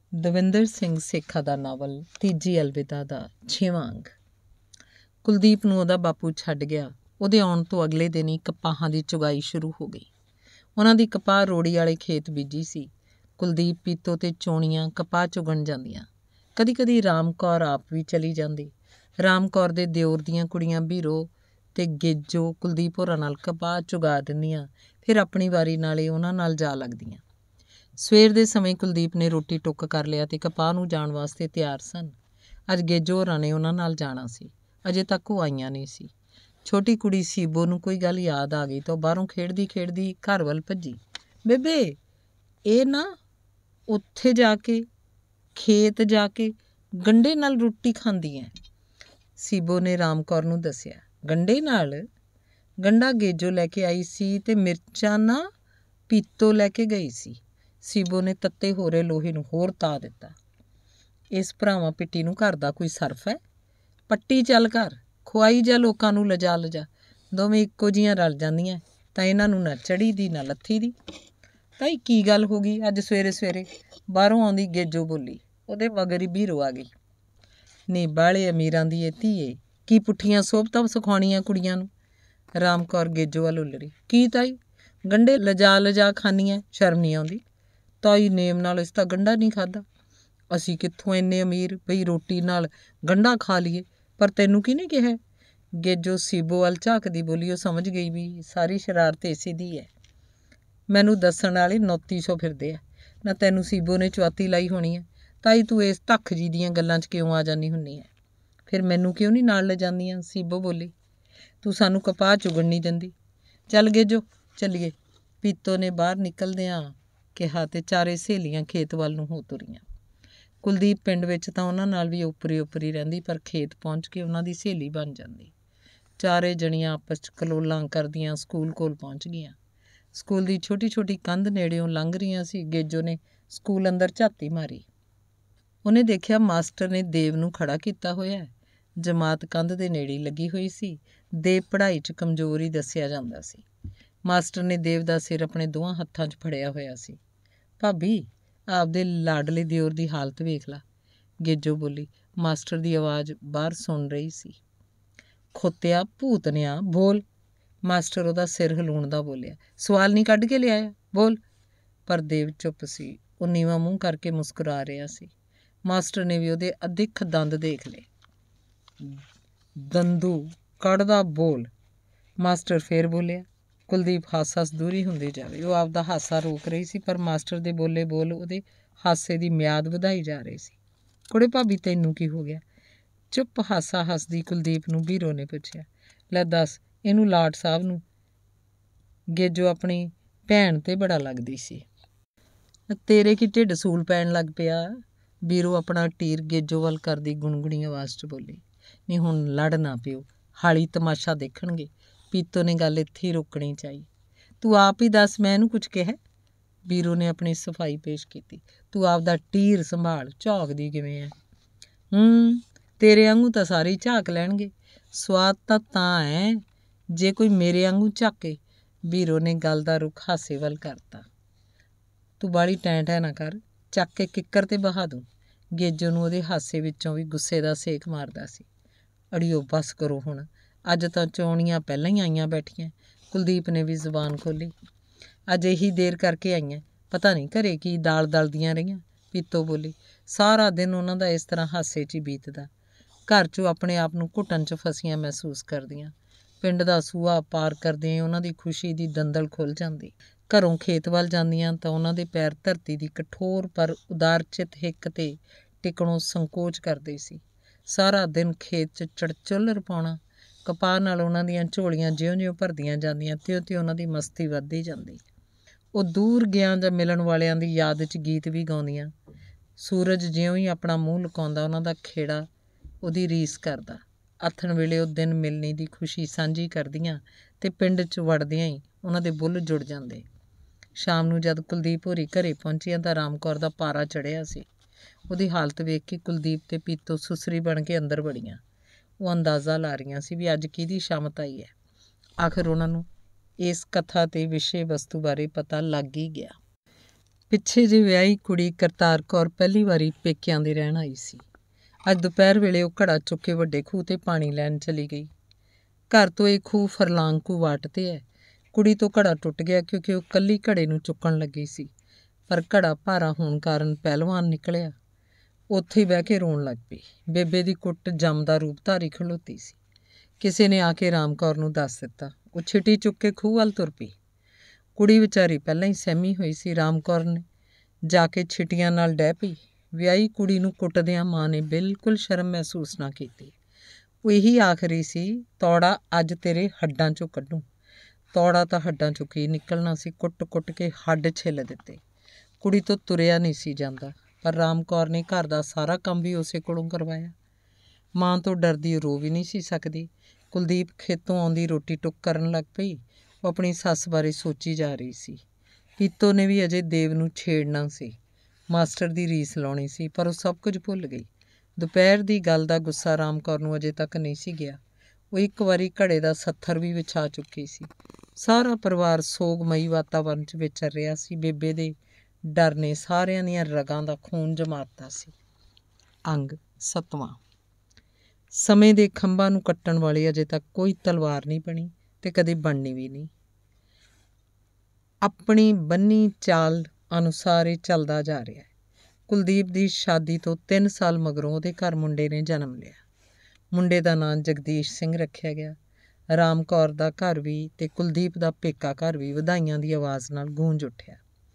ਦਵਿੰਦਰ ਸਿੰਘ ਸੇਖਾ ਦਾ ਨਾਵਲ ਤੀਜੀ ਅਲਵਿਦਾ ਦਾ 6ਵਾਂ ਅੰਗ। ਕੁਲਦੀਪ ਨੂੰ ਉਹਦਾ ਬਾਪੂ ਛੱਡ ਗਿਆ। ਉਹਦੇ ਆਉਣ ਤੋਂ ਅਗਲੇ ਦਿਨ ਹੀ ਕਪਾਹਾਂ ਦੀ ਚੁਗਾਈ ਸ਼ੁਰੂ ਹੋ ਗਈ। ਉਹਨਾਂ ਦੀ ਕਪਾਹ ਰੋੜੀ ਵਾਲੇ ਖੇਤ ਬੀਜੀ ਸੀ। ਕੁਲਦੀਪ ਪੀਤੋ ਤੇ ਚੋਣੀਆਂ ਕਪਾਹ ਚੁਗਣ ਜਾਂਦੀਆਂ। ਕਦੀ ਕਦੀ ਰਾਮ ਕੌਰ ਆਪ ਵੀ ਚਲੀ ਜਾਂਦੀ। ਰਾਮ ਕੌਰ ਦੇ ਦਿਓਰ ਦੀਆਂ ਕੁੜੀਆਂ ਬੀਰੋ ਤੇ ਗੇਜੋ ਕੁਲਦੀਪ ਹੋਰਾਂ ਨਾਲ ਕਪਾਹ ਚੁਗਾ ਦਿੰਦੀਆਂ, ਫਿਰ ਆਪਣੀ ਵਾਰੀ ਨਾਲੇ ਉਹਨਾਂ ਨਾਲ ਜਾ ਲੱਗਦੀਆਂ। ਸਵੇਰ ਦੇ ਸਮੇਂ ਕੁਲਦੀਪ ਨੇ ਰੋਟੀ ਟੁੱਕ ਕਰ ਲਿਆ ਤੇ ਕਪਾਹ ਨੂੰ ਜਾਣ ਵਾਸਤੇ ਤਿਆਰ ਸਨ। ਅੱਜ ਗੇਜੋ ਹੋਰਾਂ ਨੇ ਉਹਨਾਂ ਨਾਲ ਜਾਣਾ ਸੀ। ਅਜੇ ਤੱਕ ਉਹ ਆਈਆਂ ਨਹੀਂ ਸੀ। ਛੋਟੀ ਕੁੜੀ ਸੀਬੋ ਨੂੰ ਕੋਈ ਗੱਲ ਯਾਦ ਆ ਗਈ ਤਾਂ ਉਹ ਬਾਹਰੋਂ ਖੇਡਦੀ ਖੇਡਦੀ ਘਰ ਵੱਲ ਭੱਜੀ। ਬੇਬੇ, ਇਹ ਨਾ ਉੱਥੇ ਜਾ ਕੇ ਖੇਤ ਜਾ ਕੇ ਗੰਢੇ ਨਾਲ ਰੋਟੀ ਖਾਂਦੀ ਐ। ਸੀਬੋ ਨੇ ਰਾਮ ਕੌਰ ਨੂੰ ਦੱਸਿਆ। ਗੰਢੇ ਨਾਲ? ਗੰਢਾ ਗੇਜੋ ਲੈ ਕੇ ਆਈ ਸੀ ਤੇ ਮਿਰਚਾਂ ਨਾ ਪੀਤੋ ਲੈ ਕੇ ਗਈ ਸੀ। ਸੀਬੋ ਨੇ ਤੱਤੇ ਹੋ ਰਹੇ ਲੋਹੇ ਨੂੰ ਹੋਰ ਤਾ ਦਿੱਤਾ। ਇਸ ਭਰਾਵਾਂ ਪਿੱਟੀ ਨੂੰ ਘਰ ਦਾ ਕੋਈ ਸਰਫ ਹੈ? ਪੱਟੀ ਚੱਲ ਘਰ, ਖੁਆਈ ਜਾ ਲੋਕਾਂ ਨੂੰ ਲਿਜਾ ਲਿਜਾ। ਦੋਵੇਂ ਇੱਕੋ ਜਿਹੀਆਂ ਰਲ ਜਾਂਦੀਆਂ ਤਾਂ ਇਹਨਾਂ ਨੂੰ ਨਾ ਚੜ੍ਹੀ ਦੀ ਨਾ ਲੱਥੀ ਦੀ। ਤਾਈ ਕੀ ਗੱਲ ਹੋ ਗਈ ਅੱਜ ਸਵੇਰੇ ਸਵੇਰੇ? ਬਾਹਰੋਂ ਆਉਂਦੀ ਗੇਜੋ ਬੋਲੀ। ਉਹਦੇ ਮਗਰ ਹੀ ਬੀਰੋ ਆ ਗਈ। ਨੀ ਬਾਹਲੇ ਅਮੀਰਾਂ ਦੀ ਇਹ ਧੀਏ, ਕੀ ਪੁੱਠੀਆਂ ਸੋਭਤਾਂ ਸਿਖਾਉਣੀਆਂ ਕੁੜੀਆਂ ਨੂੰ? ਰਾਮ ਕੌਰ ਗੇਜੋ ਵੱਲ ਉੱਲਰੀ। ਕੀ ਤਾਈ, ਗੰਢੇ ਲਿਜਾ ਲਿਜਾ ਖਾਨੀਆਂ, ਸ਼ਰਮ ਨਹੀਂ ਆਉਂਦੀ? ਤਾਈ ਨੇਮ ਨਾਲ ਇਸ ਤਾਂ ਗੰਢਾ ਨਹੀਂ ਖਾਧਾ। ਅਸੀਂ ਕਿੱਥੋਂ ਇੰਨੇ ਅਮੀਰ ਬਈ ਰੋਟੀ ਨਾਲ ਗੰਢਾ ਖਾ ਲਈਏ? ਪਰ ਤੈਨੂੰ ਕਿਹਨੇ ਕਿਹਾ? ਗੇਜੋ ਸੀਬੋ ਵੱਲ ਝਾਕਦੀ ਬੋਲੀ। ਉਹ ਸਮਝ ਗਈ ਵੀ ਸਾਰੀ ਸ਼ਰਾਰਤ ਇਸੇ ਦੀ ਹੈ। ਮੈਨੂੰ ਦੱਸਣ ਵਾਲੇ 2900 ਫਿਰਦੇ ਆ ਨਾ। ਤੈਨੂੰ ਸੀਬੋ ਨੇ ਚੁਆਤੀ ਲਾਈ ਹੋਣੀ ਹੈ। ਤਾਈ ਤੂੰ ਇਸ ਧੱਖ ਜੀ ਦੀਆਂ ਗੱਲਾਂ 'ਚ ਕਿਉਂ ਆ ਜਾਂਦੀ ਹੁੰਦੀ ਹੈ? ਫਿਰ ਮੈਨੂੰ ਕਿਉਂ ਨਹੀਂ ਨਾਲ ਲਿਜਾਂਦੀਆਂ? ਸੀਬੋ ਬੋਲੀ। ਤੂੰ ਸਾਨੂੰ ਕਪਾਹ ਚੁਗਣ ਨਹੀਂ ਦਿੰਦੀ। ਚੱਲ ਗੇਜੋ ਚੱਲੀਏ, ਪੀਤੋ ਨੇ ਬਾਹਰ ਨਿਕਲਦਿਆਂ ਕਿਹਾ ਤੇ ਚਾਰੇ ਸਹੇਲੀਆਂ ਖੇਤ ਵੱਲ ਨੂੰ ਹੋ ਤੁਰੀਆਂ। ਕੁਲਦੀਪ ਪਿੰਡ ਵਿੱਚ ਤਾਂ ਉਹਨਾਂ ਨਾਲ ਵੀ ਉੱਪਰੀ ਰਹਿੰਦੀ, ਪਰ ਖੇਤ ਪਹੁੰਚ ਕੇ ਉਹਨਾਂ ਦੀ ਸਹੇਲੀ ਬਣ ਜਾਂਦੀ। ਚਾਰੇ ਜਣੀਆਂ ਆਪਸ 'ਚ ਕਲੋਲਾਂ ਕਰਦੀਆਂ ਸਕੂਲ ਕੋਲ ਪਹੁੰਚ ਗਈਆਂ। ਸਕੂਲ ਦੀ ਛੋਟੀ ਛੋਟੀ ਕੰਧ ਨੇੜਿਓਂ ਲੰਘ ਰਹੀਆਂ ਸੀ। ਗੇਜੋ ਨੇ ਸਕੂਲ ਅੰਦਰ ਝਾਤੀ ਮਾਰੀ। ਉਹਨੇ ਦੇਖਿਆ ਮਾਸਟਰ ਨੇ ਦੇਵ ਨੂੰ ਖੜਾ ਕੀਤਾ ਹੋਇਆ। ਜਮਾਤ ਕੰਧ ਦੇ ਨੇੜੇ ਲੱਗੀ ਹੋਈ ਸੀ। ਦੇਵ ਪੜ੍ਹਾਈ 'ਚ ਕਮਜ਼ੋਰ ਹੀ ਦੱਸਿਆ ਜਾਂਦਾ ਸੀ। ਮਾਸਟਰ ਨੇ ਦੇਵ ਦਾ ਸਿਰ ਆਪਣੇ ਦੋਵਾਂ ਹੱਥਾਂ 'ਚ ਫੜਿਆ ਹੋਇਆ ਸੀ। ਭਾਬੀ, ਆਪਦੇ ਲਾਡਲੇ ਦਿਓਰ ਦੀ ਹਾਲਤ ਵੇਖ ਲਾ, ਗੇਜੋ ਬੋਲੀ। ਮਾਸਟਰ ਦੀ ਆਵਾਜ਼ ਬਾਹਰ ਸੁਣ ਰਹੀ ਸੀ। ਖੋਤਿਆ ਭੂਤਨਿਆ, ਬੋਲ। ਮਾਸਟਰ ਉਹਦਾ ਸਿਰ ਹਿਲਾਉਣ ਬੋਲਿਆ। ਸਵਾਲ ਨਹੀਂ ਕੱਢ ਕੇ ਲਿਆਇਆ, ਬੋਲ। ਪਰ ਦੇਵ ਚੁੱਪ ਸੀ। ਉਹ ਨੀਵਾਂ ਮੂੰਹ ਕਰਕੇ ਮੁਸਕਰਾ ਰਿਹਾ ਸੀ। ਮਾਸਟਰ ਨੇ ਵੀ ਉਹਦੇ ਅਦਿੱਖ ਦੰਦ ਦੇਖ ਲਏ। ਦੰਦੂ ਕੱਢਦਾ ਬੋਲ। ਮਾਸਟਰ ਫੇਰ ਬੋਲਿਆ। ਕੁਲਦੀਪ ਹਾਸਾ ਦੂਰੀ ਹੁੰਦੀ ਜਾਵੇ। ਉਹ ਆਪਦਾ ਹਾਸਾ ਰੋਕ ਰਹੀ ਸੀ, ਪਰ ਮਾਸਟਰ ਦੇ ਬੋਲੇ ਬੋਲ ਉਹਦੇ ਹਾਸੇ ਦੀ ਮਿਆਦ ਵਧਾਈ ਜਾ ਰਹੀ ਸੀ। ਕੁੜੇ ਭਾਬੀ, ਤੈਨੂੰ ਕੀ ਹੋ ਗਿਆ? ਚੁੱਪ ਹਾਸਾ ਹੱਸਦੀ ਕੁਲਦੀਪ ਨੂੰ ਬੀਰੋ ਨੇ ਪੁੱਛਿਆ। ਲੈ ਦੱਸ, ਇਹਨੂੰ ਲਾਟ ਸਾਹਿਬ ਨੂੰ। ਗੇਜੋ ਆਪਣੀ ਭੈਣ ਤੇ ਬੜਾ ਲੱਗਦੀ ਸੀ। ਤੇਰੇ ਕੀ ਢਿੱਡ ਸੂਲ ਪੈਣ ਲੱਗ ਪਿਆ? ਬੀਰੋ ਆਪਣਾ ਟੀਰ ਗੇਜੋ ਵੱਲ ਕਰਦੀ ਗੁਣਗੁਣੀ ਆਵਾਜ਼ 'ਚ ਬੋਲੀ। ਨਹੀਂ ਹੁਣ ਲੜ ਨਾ ਪਿਓ, ਹਾਲੀ ਤਮਾਸ਼ਾ ਦੇਖਣਗੇ। ਪੀਤੋ ਨੇ ਗੱਲ ਇੱਥੇ ਹੀ ਰੋਕਣੀ ਚਾਹੀ। ਤੂੰ ਆਪ ਹੀ ਦੱਸ, ਮੈਂ ਇਹਨੂੰ ਕੁਝ ਕਿਹਾ? ਬੀਰੋ ਨੇ ਆਪਣੀ ਸਫਾਈ ਪੇਸ਼ ਕੀਤੀ। ਤੂੰ ਆਪਦਾ ਟੀਰ ਸੰਭਾਲ, ਝਾਕਦੀ ਕਿਵੇਂ ਹੈ? ਤੇਰੇ ਵਾਂਗੂ ਤਾਂ ਸਾਰੇ ਝਾਕ ਲੈਣਗੇ। ਸਵਾਦ ਤਾਂ ਹੈ ਜੇ ਕੋਈ ਮੇਰੇ ਵਾਂਗੂ ਝਾਕੇ। ਬੀਰੋ ਨੇ ਗੱਲ ਦਾ ਰੁੱਖ ਹਾਸੇ ਵੱਲ ਕਰਤਾ। ਤੂੰ ਬਾਹਲੀ ਟੈਂ ਨਾ ਕਰ, ਚੱਕ ਕੇ ਕਿੱਕਰ ਤੇ ਬਹਾ ਦੂੰ। ਗੇਜੋ ਨੂੰ ਉਹਦੇ ਹਾਸੇ ਵਿੱਚੋਂ ਵੀ ਗੁੱਸੇ ਦਾ ਸੇਕ ਮਾਰਦਾ ਸੀ। ਅੜੀਓ ਬਸ ਕਰੋ ਹੁਣ, ਅੱਜ ਤਾਂ ਚੋਣੀਆਂ ਪਹਿਲਾਂ ਹੀ ਆਈਆਂ ਬੈਠੀਆਂ। ਕੁਲਦੀਪ ਨੇ ਵੀ ਜ਼ੁਬਾਨ ਖੋਲ੍ਹੀ। ਅੱਜ ਇਹੀ ਦੇਰ ਕਰਕੇ ਆਈਆਂ, ਪਤਾ ਨਹੀਂ ਘਰੇ ਕੀ ਦਾਲ ਦਲਦੀਆਂ ਰਹੀਆਂ। ਪੀਤੋ ਬੋਲੀ। ਸਾਰਾ ਦਿਨ ਉਹਨਾਂ ਦਾ ਇਸ ਤਰ੍ਹਾਂ ਹਾਸੇ 'ਚ ਹੀ ਬੀਤਦਾ। ਘਰ 'ਚੋਂ ਆਪਣੇ ਆਪ ਨੂੰ ਘੁੱਟਣ 'ਚ ਫਸੀਆਂ ਮਹਿਸੂਸ ਕਰਦੀਆਂ। ਪਿੰਡ ਦਾ ਸੂਆ ਪਾਰ ਕਰਦਿਆਂ ਉਹਨਾਂ ਦੀ ਖੁਸ਼ੀ ਦੀ ਦੰਦਲ ਖੁੱਲ੍ਹ ਜਾਂਦੀ। ਘਰੋਂ ਖੇਤ ਵੱਲ ਜਾਂਦੀਆਂ ਤਾਂ ਉਹਨਾਂ ਦੇ ਪੈਰ ਧਰਤੀ ਦੀ ਕਠੋਰ ਪਰ ਉਦਾਰਚਿਤ ਹਿੱਕ 'ਤੇ ਟਿਕਣੋਂ ਸੰਕੋਚ ਕਰਦੇ ਸੀ। ਸਾਰਾ ਦਿਨ ਖੇਤ 'ਚ ਚੜਚੁੱਲ੍ਹ ਪਾਉਣਾ। ਕਪਾਹ ਨਾਲ ਉਹਨਾਂ ਦੀਆਂ ਝੋਲੀਆਂ ਜਿਉਂ-ਜਿਉਂ ਭਰਦੀਆਂ ਜਾਂਦੀਆਂ ਤਿਉਂ-ਤਿਉਂ ਉਹਨਾਂ ਦੀ ਮਸਤੀ ਵੱਧਦੀ ਜਾਂਦੀ। ਉਹ ਦੂਰ ਗਿਆ ਜਾਂ ਮਿਲਣ ਵਾਲਿਆਂ ਦੀ ਯਾਦ 'ਚ ਗੀਤ ਵੀ ਗਾਉਂਦੀਆਂ। ਸੂਰਜ ਜਿਉਂ ਹੀ ਆਪਣਾ ਮੂੰਹ ਲੁਕਾਉਂਦਾ, ਉਹਨਾਂ ਦਾ ਖੇੜਾ ਉਹਦੀ ਰੀਸ ਕਰਦਾ। ਆਥਣ ਵੇਲੇ ਉਹ ਦਿਨ ਮਿਲਣੀ ਦੀ ਖੁਸ਼ੀ ਸਾਂਝੀ ਕਰਦੀਆਂ ਤੇ ਪਿੰਡ 'ਚ ਵੜਦਿਆਂ ਹੀ ਉਹਨਾਂ ਦੇ ਬੁੱਲ੍ਹ ਜੁੜ ਜਾਂਦੇ। ਸ਼ਾਮ ਨੂੰ ਜਦ ਕੁਲਦੀਪ ਹੋਰੀ ਘਰੇ ਪਹੁੰਚੀਆਂ ਤਾਂ ਰਾਮ ਕੌਰ ਦਾ ਪਾਰਾ ਚੜ੍ਹਿਆ ਸੀ। ਉਹਦੀ ਹਾਲਤ ਵੇਖ ਕੇ ਕੁਲਦੀਪ ਤੇ ਪੀਤੋ ਸੁਸਰੀ ਬਣ ਕੇ ਅੰਦਰ ਵੜੀਆਂ। ਉਹ ਅੰਦਾਜ਼ਾ ਲਾ ਰਹੀਆਂ ਸੀ ਵੀ ਅੱਜ ਕਿਹਦੀ ਸ਼ਾਮਤ ਆਈ ਹੈ। ਆਖਿਰ ਉਹਨਾਂ ਨੂੰ ਇਸ ਕਥਾ ਤੇ ਵਿਸ਼ੇ ਵਸਤੂ ਬਾਰੇ ਪਤਾ ਲੱਗ ਹੀ ਗਿਆ। ਪਿੱਛੇ ਜੇ ਵਿਆਹੀ ਕੁੜੀ ਕਰਤਾਰ ਕੌਰ ਪਹਿਲੀ ਵਾਰੀ ਪੇਕਿਆਂ ਦੇ ਰਹਿਣ ਆਈ ਸੀ। ਅੱਜ ਦੁਪਹਿਰ ਵੇਲੇ ਉਹ ਘੜਾ ਚੁੱਕ ਕੇ ਵੱਡੇ ਖੂਹ 'ਤੇ ਪਾਣੀ ਲੈਣ ਚਲੀ ਗਈ। ਘਰ ਤੋਂ ਇਹ ਖੂਹ ਫਰਲਾਂਗ ਕੁ ਵਾਟ 'ਤੇ ਹੈ। ਕੁੜੀ ਤੋਂ ਘੜਾ ਟੁੱਟ ਗਿਆ ਕਿਉਂਕਿ ਉਹ ਇਕੱਲੀ ਘੜੇ ਨੂੰ ਚੁੱਕਣ ਲੱਗੀ ਸੀ, ਪਰ ਘੜਾ ਭਾਰਾ ਹੋਣ ਕਾਰਨ ਪਹਿਲਵਾਨ ਨਿਕਲਿਆ। ਉੱਥੇ ਹੀ ਬਹਿ ਕੇ ਰੋਣ ਲੱਗ ਪਈ। ਬੇਬੇ ਦੀ ਕੁੱਟ ਜੰਮ ਦਾ ਰੂਪ ਧਾਰੀ ਖਲੋਤੀ ਸੀ। ਕਿਸੇ ਨੇ ਆ ਕੇ ਰਾਮ ਕੌਰ ਨੂੰ ਦੱਸ ਦਿੱਤਾ। ਉਹ ਛਿਟੀ ਚੁੱਕ ਕੇ ਖੂਹ ਵੱਲ ਤੁਰ ਪਈ। ਕੁੜੀ ਵਿਚਾਰੀ ਪਹਿਲਾਂ ਹੀ ਸਹਿਮੀ ਹੋਈ ਸੀ। ਰਾਮ ਕੌਰ ਨੇ ਜਾ ਕੇ ਛਿਟੀਆਂ ਨਾਲ ਡਹਿ ਪਈ। ਵਿਆਹੀ ਕੁੜੀ ਨੂੰ ਕੁੱਟਦਿਆਂ ਮਾਂ ਨੇ ਬਿਲਕੁਲ ਸ਼ਰਮ ਮਹਿਸੂਸ ਨਾ ਕੀਤੀ। ਉਹ ਇਹੀ ਆਖ ਰਹੀ ਸੀ, ਤੌੜਾ ਅੱਜ ਤੇਰੇ ਹੱਡਾਂ 'ਚੋਂ ਕੱਢੂ। ਤੌੜਾ ਤਾਂ ਹੱਡਾਂ 'ਚੋਂ ਕੀ ਨਿਕਲਣਾ ਸੀ, ਕੁੱਟ-ਕੁੱਟ ਕੇ ਹੱਡ ਛਿੱਲ ਦਿੱਤੇ। ਕੁੜੀ ਤੋਂ ਤੁਰਿਆ ਨਹੀਂ ਸੀ ਜਾਂਦਾ, ਪਰ ਰਾਮ ਕੌਰ ਨੇ ਘਰ ਦਾ ਸਾਰਾ ਕੰਮ ਵੀ ਉਸੇ ਕੋਲੋਂ ਕਰਵਾਇਆ। ਮਾਂ ਤੋਂ ਡਰਦੀ ਰੋ ਵੀ ਨਹੀਂ ਸੀ ਸਕਦੀ। ਕੁਲਦੀਪ ਖੇਤੋਂ ਆਉਂਦੀ ਰੋਟੀ ਟੁੱਕ ਕਰਨ ਲੱਗ ਪਈ। ਉਹ ਆਪਣੀ ਸੱਸ ਬਾਰੇ ਸੋਚੀ ਜਾ ਰਹੀ ਸੀ। ਪੀਤੋ ਨੇ ਵੀ ਅਜੇ ਦੇਵ ਨੂੰ ਛੇੜਨਾ ਸੀ, ਮਾਸਟਰ ਦੀ ਰੀਸ ਲਾਉਣੀ ਸੀ, ਪਰ ਉਹ ਸਭ ਕੁਝ ਭੁੱਲ ਗਈ। ਦੁਪਹਿਰ ਦੀ ਗੱਲ ਦਾ ਗੁੱਸਾ ਰਾਮ ਕੌਰ ਨੂੰ ਅਜੇ ਤੱਕ ਨਹੀਂ ਸੀ ਗਿਆ। ਉਹ ਇੱਕ ਵਾਰੀ ਘੜੇ ਦਾ ਸੱਥਰ ਵੀ ਵਿਛਾ ਚੁੱਕੀ ਸੀ। ਸਾਰਾ ਪਰਿਵਾਰ ਸੋਗਮਈ ਵਾਤਾਵਰਨ 'ਚ ਵਿਚਰ ਰਿਹਾ ਸੀ। ਬੇਬੇ ਦੇ ਡਰ ਨੇ ਸਾਰਿਆਂ ਦੀਆਂ ਰਗਾਂ ਦਾ ਖੂਨ ਜਮਾਤਾ ਸੀ। ਅੰਗ 7ਵਾਂ। ਸਮੇਂ ਦੇ ਖੰਭਾਂ ਨੂੰ ਕੱਟਣ ਵਾਲੀ ਅਜੇ ਤੱਕ ਕੋਈ ਤਲਵਾਰ ਨਹੀਂ ਬਣੀ ਤੇ ਕਦੇ ਬਣਨੀ ਵੀ ਨਹੀਂ। ਆਪਣੀ ਬੰਨੀ ਚਾਲ ਅਨੁਸਾਰ ਇਹ ਚੱਲਦਾ ਜਾ ਰਿਹਾ ਹੈ। ਕੁਲਦੀਪ ਦੀ ਸ਼ਾਦੀ ਤੋਂ 3 ਸਾਲ ਮਗਰੋਂ ਉਹਦੇ ਘਰ ਮੁੰਡੇ ਨੇ ਜਨਮ ਲਿਆ। ਮੁੰਡੇ ਦਾ ਨਾਂ ਜਗਦੀਸ਼ ਸਿੰਘ ਰੱਖਿਆ ਗਿਆ। ਰਾਮ ਕੌਰ ਦਾ ਘਰ ਵੀ ਤੇ ਕੁਲਦੀਪ ਦਾ ਪੇਕਾ ਘਰ ਵੀ ਵਧਾਈਆਂ ਦੀ ਆਵਾਜ਼ ਨਾਲ ਗੂੰਜ ਉੱਠਿਆ।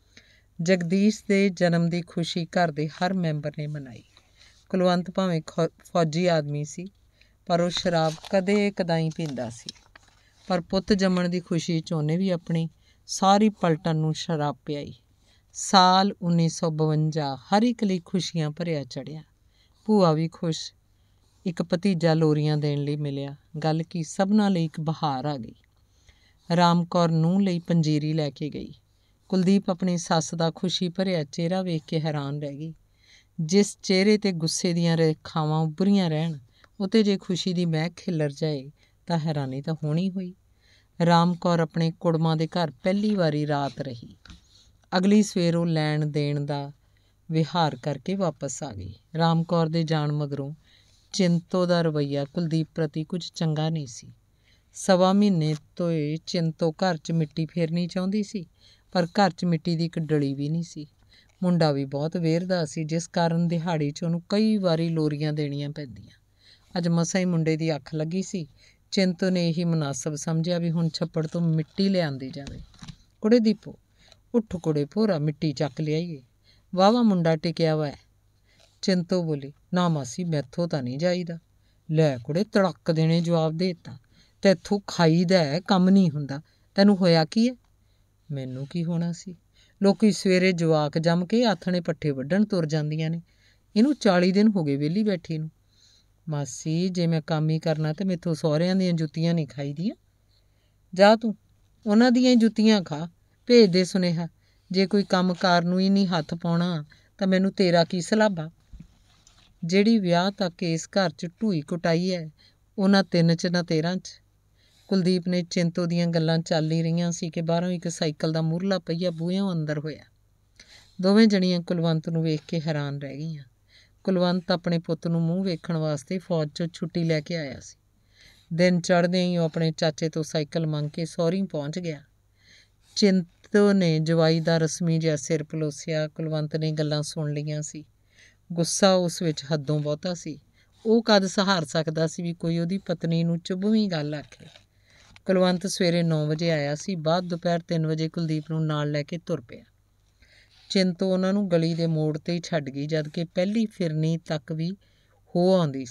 ਜਗਦੀਸ਼ ਦੇ ਜਨਮ ਦੀ ਖੁਸ਼ੀ ਘਰ ਦੇ ਹਰ ਮੈਂਬਰ ਨੇ ਮਨਾਈ। ਕੁਲਵੰਤ ਭਾਵੇਂ ਫੌਜੀ ਆਦਮੀ ਸੀ, ਪਰ ਉਹ ਸ਼ਰਾਬ ਕਦੇ ਕਦਾਈ ਪੀਂਦਾ ਸੀ। ਪਰ ਪੁੱਤ ਜੰਮਣ ਦੀ ਖੁਸ਼ੀ 'ਚ ਉਹਨੇ ਵੀ ਆਪਣੀ ਸਾਰੀ ਪਲਟਨ ਨੂੰ ਸ਼ਰਾਬ ਪਿਆਈ। ਸਾਲ 1952 ਹਰ ਇੱਕ ਲਈ ਖੁਸ਼ੀਆਂ ਭਰਿਆ ਚੜ੍ਹਿਆ। ਭੂਆ ਵੀ ਖੁਸ਼। ਇੱਕ ਭਤੀਜਾ ਲੋਰੀਆਂ ਦੇਣ ਲਈ ਮਿਲਿਆ। ਗੱਲ ਕੀ, ਸਭਨਾਂ ਲਈ ਇੱਕ ਬਹਾਰ ਆ ਗਈ। ਰਾਮ ਕੌਰ ਨੂੰਹ ਲਈ ਪੰਜੀਰੀ ਲੈ ਕੇ ਗਈ। ਕੁਲਦੀਪ ਆਪਣੀ ਸੱਸ ਦਾ ਖੁਸ਼ੀ ਭਰਿਆ ਚਿਹਰਾ ਵੇਖ ਕੇ ਹੈਰਾਨ ਰਹਿ ਗਈ। ਜਿਸ ਚਿਹਰੇ 'ਤੇ ਗੁੱਸੇ ਦੀਆਂ ਰੇਖਾਵਾਂ ਉੱਭਰੀਆਂ ਰਹਿਣ, ਉਹ 'ਤੇ ਜੇ ਖੁਸ਼ੀ ਦੀ ਮਹਿਕ ਖਿਲਰ ਜਾਏ ਤਾਂ ਹੈਰਾਨੀ ਤਾਂ ਹੋਣੀ ਹੋਈ। ਰਾਮ ਕੌਰ ਆਪਣੇ ਕੁੜਮਾਂ ਦੇ ਘਰ ਪਹਿਲੀ ਵਾਰੀ ਰਾਤ ਰਹੀ। ਅਗਲੀ ਸਵੇਰ ਉਹ ਲੈਣ ਦੇਣ ਦਾ ਵਿਹਾਰ ਕਰਕੇ ਵਾਪਸ ਆ ਗਈ। ਰਾਮ ਕੌਰ ਦੇ ਜਾਣ ਮਗਰੋਂ ਚਿੰਤੋ ਦਾ ਰਵੱਈਆ ਕੁਲਦੀਪ ਪ੍ਰਤੀ ਕੁਝ ਚੰਗਾ ਨਹੀਂ ਸੀ। 1.25 ਮਹੀਨੇ ਤੋਂ ਚਿੰਤੋ ਘਰ 'ਚ ਮਿੱਟੀ ਫੇਰਨੀ ਚਾਹੁੰਦੀ ਸੀ, ਪਰ ਘਰ 'ਚ ਮਿੱਟੀ ਦੀ ਇੱਕ ਡਲੀ ਵੀ ਨਹੀਂ ਸੀ। ਮੁੰਡਾ ਵੀ ਬਹੁਤ ਵੇਰਦਾ ਸੀ, ਜਿਸ ਕਾਰਨ ਦਿਹਾੜੀ 'ਚ ਉਹਨੂੰ ਕਈ ਵਾਰੀ ਲੋਰੀਆਂ ਦੇਣੀਆਂ ਪੈਂਦੀਆਂ। ਅੱਜ ਮਸਾਂ ਹੀ ਮੁੰਡੇ ਦੀ ਅੱਖ ਲੱਗੀ ਸੀ। ਚਿੰਤੋ ਨੇ ਇਹੀ ਮੁਨਾਸਬ ਸਮਝਿਆ ਵੀ ਹੁਣ ਛੱਪੜ ਤੋਂ ਮਿੱਟੀ ਲਿਆਂਦੀ ਜਾਵੇ। ਕੁੜੇ ਦੀਪੋ, ਉੱਠ ਕੁੜੇ, ਭੋਰਾ ਮਿੱਟੀ ਚੱਕ ਲਿਆਈਏ, ਵਾਹਵਾ ਮੁੰਡਾ ਟਿਕਿਆ ਵਾ। ਚਿੰਤੋ ਬੋਲੀ, ਨਾ ਮਾਸੀ, ਮੈਥੋਂ ਤਾਂ ਨਹੀਂ ਜਾਈਦਾ। ਲੈ ਕੁੜੇ, ਤੜਕ ਦੇਣੇ ਜਵਾਬ ਦੇ ਦਿੱਤਾ। ਤੈਥੋਂ ਖਾਈਦਾ ਹੈ, ਕੰਮ ਨਹੀਂ ਹੁੰਦਾ। ਤੈਨੂੰ ਹੋਇਆ ਕੀ ਹੈ? ਮੈਨੂੰ ਕੀ ਹੋਣਾ ਸੀ? ਲੋਕੀ ਸਵੇਰੇ ਜਵਾਕ ਜੰਮ ਕੇ ਆਥਣੇ ਪੱਠੇ ਵੱਢਣ ਤੁਰ ਜਾਂਦੀਆਂ ਨੇ। ਇਹਨੂੰ 40 ਦਿਨ ਹੋ ਗਏ ਵਿਹਲੀ ਬੈਠੀ ਨੂੰ। ਮਾਸੀ, ਜੇ ਮੈਂ ਕੰਮ ਹੀ ਕਰਨਾ ਤੇ ਮੈਥੋਂ ਸਹੁਰਿਆਂ ਦੀਆਂ ਜੁੱਤੀਆਂ ਨਹੀਂ ਖਾਈਦੀਆਂ। ਜਾ ਤੂੰ ਉਹਨਾਂ ਦੀਆਂ ਹੀ ਜੁੱਤੀਆਂ ਖਾ। ਭੇਜ ਦੇ ਸੁਨੇਹਾ, ਜੇ ਕੋਈ ਕੰਮ ਕਾਰ ਨੂੰ ਹੀ ਨਹੀਂ ਹੱਥ ਪਾਉਣਾ ਤਾਂ ਮੈਨੂੰ ਤੇਰਾ ਕੀ ਸਲਾਬਾ। ਜਿਹੜੀ ਵਿਆਹ ਤੱਕ ਇਸ ਘਰ 'ਚ ਢੂਈ ਕੁਟਾਈ ਹੈ, ਉਹਨਾਂ 3 'ਚ ਨਾ 13 'ਚ। ਕੁਲਦੀਪ ਨੇ ਚਿੰਤੋ ਦੀਆਂ ਗੱਲਾਂ ਚੱਲ ਹੀ ਰਹੀਆਂ ਸੀ ਕਿ ਬਾਹਰੋਂ ਇੱਕ ਸਾਈਕਲ ਦਾ ਮੂਹਰਲਾ ਪਹੀਆ ਬੂਹਿਓਂ ਅੰਦਰ ਹੋਇਆ। ਦੋਵੇਂ ਜਣੀਆਂ ਕੁਲਵੰਤ ਨੂੰ ਵੇਖ ਕੇ ਹੈਰਾਨ ਰਹਿ ਗਈਆਂ। ਕੁਲਵੰਤ ਆਪਣੇ ਪੁੱਤ ਨੂੰ ਮੂੰਹ ਵੇਖਣ ਵਾਸਤੇ ਫੌਜ 'ਚੋਂ ਛੁੱਟੀ ਲੈ ਕੇ ਆਇਆ ਸੀ। ਦਿਨ ਚੜ੍ਹਦਿਆਂ ਹੀ ਉਹ ਆਪਣੇ ਚਾਚੇ ਤੋਂ ਸਾਈਕਲ ਮੰਗ ਕੇ ਸਹੁਰੀ ਪਹੁੰਚ ਗਿਆ। ਚਿੰਤੋ ਨੇ ਜਵਾਈ ਦਾ ਰਸਮੀ ਜਿਹਾ ਸਿਰ ਪਲੋਸਿਆ। ਕੁਲਵੰਤ ਨੇ ਗੱਲਾਂ ਸੁਣ ਲਈਆਂ ਸੀ। ਗੁੱਸਾ ਉਸ ਵਿੱਚ ਹੱਦੋਂ ਬਹੁਤਾ ਸੀ। ਉਹ ਕਦ ਸਹਾਰ ਸਕਦਾ ਸੀ ਵੀ ਕੋਈ ਉਹਦੀ ਪਤਨੀ ਨੂੰ ਚੁਭਵੀਂ ਗੱਲ ਆਖੇ। ਕੁਲਵੰਤ ਸਵੇਰੇ 9 ਵਜੇ ਆਇਆ ਸੀ। ਬਾਅਦ ਦੁਪਹਿਰ 3 ਵਜੇ ਕੁਲਦੀਪ ਨੂੰ ਨਾਲ ਲੈ ਕੇ ਤੁਰ ਪਿਆ। ਚਿੰਤੋ ਉਹਨਾਂ ਨੂੰ ਗਲੀ ਦੇ ਮੋੜ 'ਤੇ ਹੀ ਛੱਡ ਗਈ, ਜਦ ਕਿ ਪਹਿਲਾਂ ਫਿਰਨੀ ਤੱਕ ਵੀ ਹੋ ਆਉਂਦੀ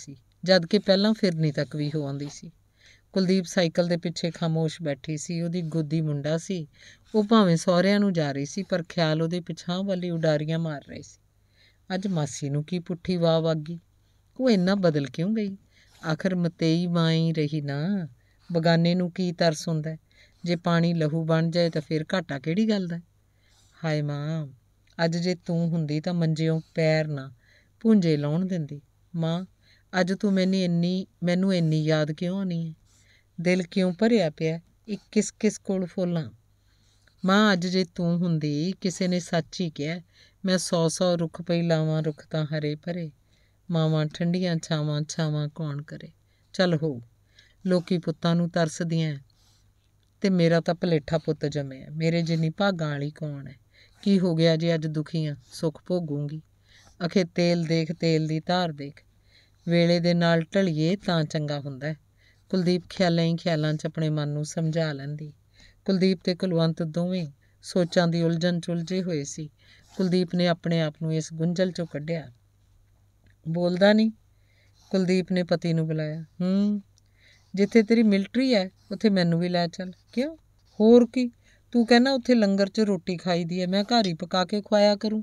ਸੀ। ਕੁਲਦੀਪ ਸਾਈਕਲ ਦੇ ਪਿੱਛੇ ਖਾਮੋਸ਼ ਬੈਠੀ ਸੀ। ਉਹਦੀ ਗੋਦੀ ਮੁੰਡਾ ਸੀ। ਉਹ ਭਾਵੇਂ ਸਹੁਰਿਆਂ ਨੂੰ ਜਾ ਰਹੀ ਸੀ, ਪਰ ਖਿਆਲ ਉਹਦੇ ਪਿਛਾਂਹ ਵਾਲੀ ਉਡਾਰੀਆਂ ਮਾਰ ਰਹੇ ਸੀ। ਅੱਜ ਮਾਸੀ ਨੂੰ ਕੀ ਪੁੱਠੀ ਵਾਹ ਵੱਗ ਗਈ? ਉਹ ਇੰਨਾ ਬਦਲ ਕਿਉਂ ਗਈ? ਆਖਰ ਮਤੇਈ ਮਾਂ ਹੀ ਰਹੀ ਨਾ। ਬਗਾਨੇ ਨੂੰ ਕੀ ਤਰਸ ਹੁੰਦਾ? ਜੇ ਪਾਣੀ ਲਹੂ ਬਣ ਜਾਏ ਤਾਂ ਫਿਰ ਘਾਟਾ ਕਿਹੜੀ ਗੱਲ ਦਾ? ਹਾਏ ਮਾਂ, ਅੱਜ ਜੇ ਤੂੰ ਹੁੰਦੀ ਤਾਂ ਮੰਜਿਓਂ ਪੈਰ ਨਾ ਭੁੰਜੇ ਲਾਉਣ ਦਿੰਦੀ। ਮਾਂ, ਅੱਜ ਤੂੰ ਮੈਨੂੰ ਇੰਨੀ ਯਾਦ ਕਿਉਂ ਆਉਂਦੀ ਹੈ? ਦਿਲ ਕਿਉਂ ਭਰਿਆ ਪਿਆ? ਇਹ ਕਿਸ ਕੋਲ ਫੋਲਾਂ? ਮਾਂ ਅੱਜ ਜੇ ਤੂੰ ਹੁੰਦੀ, ਕਿਸੇ ਨੇ ਸੱਚ ਹੀ ਕਿਹਾ, ਮੈਂ 100 ਰੁੱਖ ਪਈ ਲਾਵਾਂ, ਰੁੱਖ ਤਾਂ ਹਰੇ ਭਰੇ, ਮਾਵਾਂ ਠੰਡੀਆਂ ਛਾਵਾਂ, ਛਾਵਾਂ ਕੌਣ ਕਰੇ। ਚੱਲ ਹੋ, ਲੋਕੀ ਪੁੱਤਾਂ ਨੂੰ ਤਰਸਦੀਆਂ ਤੇ ਮੇਰਾ ਤਾਂ ਭਲੇਠਾ ਪੁੱਤ ਜੰਮਿਆ। ਮੇਰੇ ਜਿੰਨੀ ਭਾਗਾਂ ਵਾਲੀ ਕੌਣ ਹੈ। ਕੀ ਹੋ ਗਿਆ ਜੇ ਅੱਜ ਦੁਖੀ ਹਾਂ, ਸੁੱਖ ਭੋਗੂੰਗੀ। ਅਖੇ ਤੇਲ ਦੇਖ, ਤੇਲ ਦੀ ਧਾਰ ਦੇਖ, ਵੇਲੇ ਦੇ ਨਾਲ ਢਲੀਏ ਤਾਂ ਚੰਗਾ ਹੁੰਦਾ। ਕੁਲਦੀਪ ਖਿਆਲਾਂ ਹੀ ਖਿਆਲਾਂ 'ਚ ਆਪਣੇ ਮਨ ਨੂੰ ਸਮਝਾ ਲੈਂਦੀ। ਕੁਲਦੀਪ ਤੇ ਕੁਲਵੰਤ ਦੋਵੇਂ ਸੋਚਾਂ ਦੀ ਉਲਝਣ 'ਚ ਉਲਝੇ ਹੋਏ ਸੀ। ਕੁਲਦੀਪ ਨੇ ਆਪਣੇ ਆਪ ਨੂੰ ਇਸ ਗੁੰਝਲ 'ਚੋਂ ਕੱਢਿਆ। ਬੋਲਦਾ ਨਹੀਂ? ਕੁਲਦੀਪ ਨੇ ਪਤੀ ਨੂੰ ਬੁਲਾਇਆ। ਜਿੱਥੇ ਤੇਰੀ ਮਿਲਟਰੀ ਹੈ ਉੱਥੇ ਮੈਨੂੰ ਵੀ ਲੈ ਚੱਲ। ਕਿਉਂ? ਹੋਰ ਕੀ, ਤੂੰ ਕਹਿੰਦਾ ਉੱਥੇ ਲੰਗਰ 'ਚ ਰੋਟੀ ਖਾਈ ਦੀ ਹੈ, ਮੈਂ ਘਰ ਹੀ ਪਕਾ ਕੇ ਖਵਾਇਆ ਕਰੂੰ।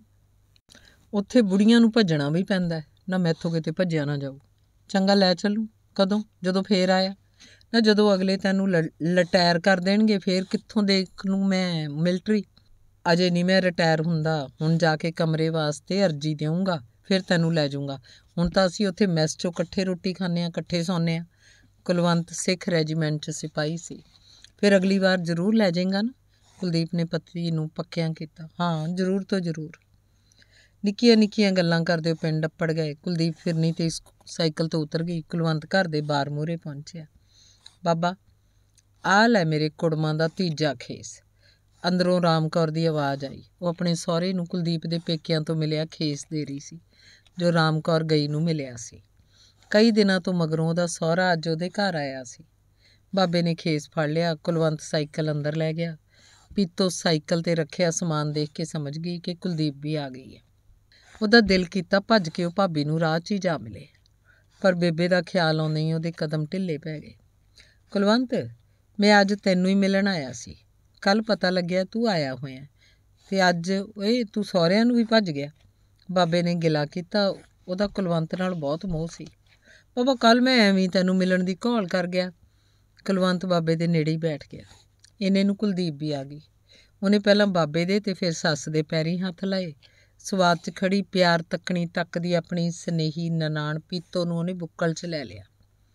ਉੱਥੇ ਬੁੜੀਆਂ ਨੂੰ ਭੱਜਣਾ ਵੀ ਪੈਂਦਾ ਨਾ, ਮੈਥੋਂ ਕਿਤੇ ਭੱਜਿਆ ਨਾ ਜਾਊ। ਚੰਗਾ ਲੈ ਚੱਲੂ। ਕਦੋਂ? ਜਦੋਂ ਫੇਰ ਆਇਆ ਨਾ, ਜਦੋਂ ਅਗਲੇ ਤੈਨੂੰ ਰਿਟਾਇਰ ਕਰ ਦੇਣਗੇ ਫੇਰ ਕਿੱਥੋਂ ਦੇਖ ਲੂੰ ਮੈਂ ਮਿਲਟਰੀ। ਅਜੇ ਨਹੀਂ ਮੈਂ ਰਿਟਾਇਰ ਹੁੰਦਾ, ਹੁਣ ਜਾ ਕੇ ਕਮਰੇ ਵਾਸਤੇ ਅਰਜੀ ਦੇਊਂਗਾ, ਫਿਰ ਤੈਨੂੰ ਲੈ ਜਾਊਂਗਾ। ਹੁਣ ਤਾਂ ਅਸੀਂ ਉੱਥੇ ਮੈਸ 'ਚੋਂ ਇਕੱਠੇ ਰੋਟੀ ਖਾਂਦੇ ਹਾਂ, ਇਕੱਠੇ ਸੌਂਦੇ ਹਾਂ। ਕੁਲਵੰਤ ਸਿੱਖ ਰੈਜੀਮੈਂਟ 'ਚ ਸਿਪਾਹੀ ਸੀ। ਫਿਰ ਅਗਲੀ ਵਾਰ ਜ਼ਰੂਰ ਲੈ ਜਾਏਗਾ ਨਾ? ਕੁਲਦੀਪ ਨੇ ਪਤੀ ਨੂੰ ਪੱਕਿਆਂ ਕੀਤਾ। ਹਾਂ, ਜ਼ਰੂਰ ਤੋਂ ਜ਼ਰੂਰ। ਨਿੱਕੀਆਂ ਨਿੱਕੀਆਂ ਗੱਲਾਂ ਕਰਦੇ ਪਿੰਡ ਅੱਪੜ ਗਏ। ਕੁਲਦੀਪ ਫਿਰਨੀ ਤੇ ਸਾਈਕਲ ਤੋਂ ਉਤਰ ਗਈ। ਕੁਲਵੰਤ ਘਰ ਦੇ ਬਾਰ ਮੂਹਰੇ ਪਹੁੰਚਿਆ। ਬਾਬਾ, ਆਹ ਲੈ ਮੇਰੇ ਕੁੜਮਾਂ ਦਾ ਤੀਜਾ ਖੇਸ। ਅੰਦਰੋਂ ਰਾਮ ਕੌਰ ਦੀ ਆਵਾਜ਼ ਆਈ। ਉਹ ਆਪਣੇ ਸਹੁਰੇ ਨੂੰ ਕੁਲਦੀਪ ਦੇ ਪੇਕਿਆਂ ਤੋਂ ਮਿਲਿਆ ਖੇਸ ਦੇ ਰਹੀ ਸੀ, ਜੋ ਰਾਮ ਕੌਰ ਗਈ ਨੂੰ ਮਿਲਿਆ ਸੀ। ਕਈ ਦਿਨਾਂ ਤੋਂ ਮਗਰੋਂ ਉਹਦਾ ਸਹੁਰਾ ਅੱਜ ਉਹਦੇ ਘਰ ਆਇਆ ਸੀ। ਬਾਬੇ ਨੇ ਖੇਸ ਫੜ ਲਿਆ। ਕੁਲਵੰਤ ਸਾਈਕਲ ਅੰਦਰ ਲੈ ਗਿਆ। ਪੀਤੋ ਸਾਈਕਲ 'ਤੇ ਰੱਖਿਆ ਸਮਾਨ ਦੇਖ ਕੇ ਸਮਝ ਗਈ ਕਿ ਕੁਲਦੀਪ ਵੀ ਆ ਗਈ ਹੈ। ਉਹਦਾ ਦਿਲ ਕੀਤਾ ਭੱਜ ਕੇ ਉਹ ਭਾਬੀ ਨੂੰ ਰਾਹ 'ਚ ਹੀ ਜਾ ਮਿਲੇ, ਪਰ ਬੇਬੇ ਦਾ ਖਿਆਲ ਆਉਂਦੇ ਹੀ ਉਹਦੇ ਕਦਮ ਢਿੱਲੇ ਪੈ ਗਏ। ਕੁਲਵੰਤ, ਮੈਂ ਅੱਜ ਤੈਨੂੰ ਹੀ ਮਿਲਣ ਆਇਆ ਸੀ। ਕੱਲ੍ਹ ਪਤਾ ਲੱਗਿਆ ਤੂੰ ਆਇਆ ਹੋਇਆ ਤੇ ਅੱਜ ਓਏ ਤੂੰ ਸਹੁਰਿਆਂ ਨੂੰ ਵੀ ਭੱਜ ਗਿਆ। ਬਾਬੇ ਨੇ ਗਿਲਾ ਕੀਤਾ। ਉਹਦਾ ਕੁਲਵੰਤ ਨਾਲ ਬਹੁਤ ਮੋਹ ਸੀ। ਬਾਬਾ, ਕੱਲ੍ਹ ਮੈਂ ਐਵੇਂ ਤੈਨੂੰ ਮਿਲਣ ਦੀ ਘੋਲ ਕਰ ਗਿਆ। ਕੁਲਵੰਤ ਬਾਬੇ ਦੇ ਨੇੜੇ ਹੀ ਬੈਠ ਗਿਆ। ਇੰਨੇ ਨੂੰ ਕੁਲਦੀਪ ਵੀ ਆ ਗਈ। ਉਹਨੇ ਪਹਿਲਾਂ ਬਾਬੇ ਦੇ ਤੇ ਫਿਰ ਸੱਸ ਦੇ ਪੈਰੀਂ ਹੱਥ ਲਾਏ। ਸਵਾਦ 'ਚ ਖੜੀ ਪਿਆਰ ਤੱਕਣੀ ਤੱਕਦੀ ਆਪਣੀ ਸਨੇਹੀ ਨਨਾਣ ਪੀਤੋ ਨੂੰ ਉਹਨੇ ਬੁੱਕਲ 'ਚ ਲੈ ਲਿਆ।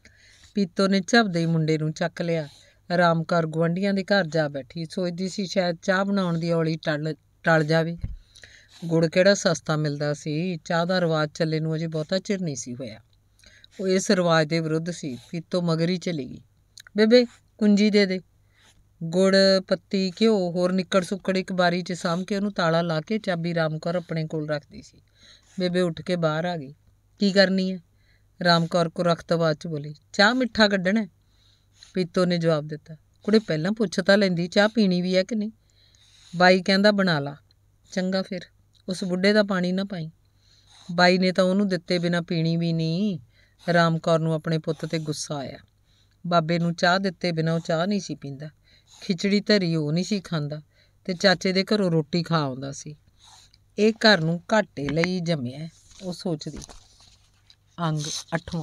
ਪੀਤੋ ਨੇ ਝੱਪਦੇ ਹੀ ਮੁੰਡੇ ਨੂੰ ਚੱਕ ਲਿਆ। ਆਰਾਮ ਕਰ ਗੁਆਂਢੀਆਂ ਦੇ ਘਰ ਜਾ ਬੈਠੀ। ਸੋਚਦੀ ਸੀ ਸ਼ਾਇਦ ਚਾਹ ਬਣਾਉਣ ਦੀ ਔਲੀ ਟਲ ਜਾਵੇ। ਗੁੜ ਕਿਹੜਾ ਸਸਤਾ ਮਿਲਦਾ ਸੀ। ਚਾਹ ਦਾ ਰਿਵਾਜ ਚੱਲੇ ਨੂੰ ਅਜੇ ਬਹੁਤਾ ਚਿਰ ਨਹੀਂ ਸੀ ਹੋਇਆ। ਉਹ ਇਸ ਰਿਵਾਜ ਦੇ ਵਿਰੁੱਧ ਸੀ। ਪੀਤੋ ਮਗਰ ਹੀ ਚਲੀ ਗਈ। ਬੇਬੇ, ਕੁੰਜੀ ਦੇ ਦੇ। ਗੁੜ, ਪੱਤੀ, ਘਿਓ, ਹੋਰ ਨਿੱਕੜ ਸੁੱਕੜ ਇੱਕ ਬਾਰੀ 'ਚ ਸਾਂਭ ਕੇ ਉਹਨੂੰ ਤਾਲਾ ਲਾ ਕੇ ਚਾਬੀ ਰਾਮ ਕੌਰ ਆਪਣੇ ਕੋਲ ਰੱਖਦੀ ਸੀ। ਬੇਬੇ ਉੱਠ ਕੇ ਬਾਹਰ ਆ ਗਈ। ਕੀ ਕਰਨੀ ਹੈ? ਰਾਮ ਕੌਰ ਕੁਰਖਤ ਆਵਾਜ਼ 'ਚ ਬੋਲੀ। ਚਾਹ ਮਿੱਠਾ ਕੱਢਣਾ। ਪੀਤੋ ਨੇ ਜਵਾਬ ਦਿੱਤਾ। ਕੁੜੇ, ਪਹਿਲਾਂ ਪੁੱਛ ਤਾਂ ਲੈਂਦੀ ਚਾਹ ਪੀਣੀ ਵੀ ਹੈ ਕਿ ਨਹੀਂ। ਬਾਈ ਕਹਿੰਦਾ ਬਣਾ ਲਾ। ਚੰਗਾ ਫਿਰ, ਉਸ ਬੁੱਢੇ ਦਾ ਪਾਣੀ ਨਾ ਪਾਈ। ਬਾਈ ਨੇ ਤਾਂ ਉਹਨੂੰ ਦਿੱਤੇ ਬਿਨਾਂ ਪੀਣੀ ਵੀ ਨਹੀਂ। ਰਾਮ ਕੌਰ ਨੂੰ ਆਪਣੇ ਪੁੱਤ 'ਤੇ ਗੁੱਸਾ ਆਇਆ। ਬਾਬੇ ਨੂੰ ਚਾਹ ਦਿੱਤੇ ਬਿਨਾਂ ਉਹ ਚਾਹ ਨਹੀਂ ਸੀ ਪੀਂਦਾ। ਖਿਚੜੀ ਧਰੀ ਉਹ ਨਹੀਂ ਸੀ ਖਾਂਦਾ ਤੇ ਚਾਚੇ ਦੇ ਘਰੋਂ ਰੋਟੀ ਖਾ ਆਉਂਦਾ ਸੀ। ਇਹ ਘਰ ਨੂੰ ਘਾਟੇ ਲਈ ਜੰਮਿਆ, ਉਹ ਸੋਚਦੀ। ਅੰਗ 8ਵਾਂ।